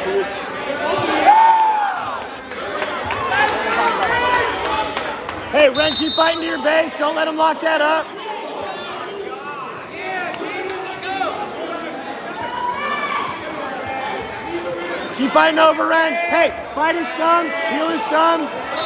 Hey, Ren, keep fighting to your base. Don't let him lock that up. Keep fighting over, Ren. Hey, fight his thumbs, heal his thumbs.